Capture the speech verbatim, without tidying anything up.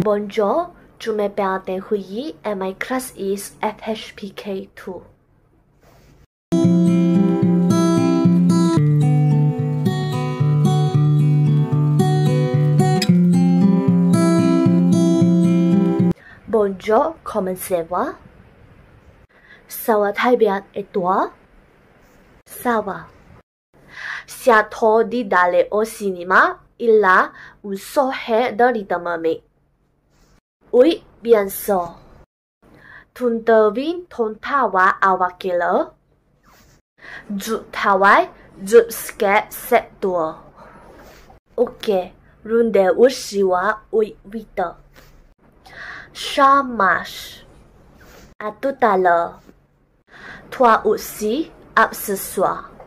Bonjour, je m'appelle Teng Hui and my class is F H P K two. Bonjour, comment ça va? Ça va très bien et toi? Ça va. Siamo d'aller au cinéma, il a une soirée de rythme. Oui, bien sûr. Tu devines ton travail à quelle heure? Je travaille jusqu'à sept heures. Ok, rendez-vous sera à huit heures. Ça marche. À tout à l'heure. Toi aussi, à ce soir.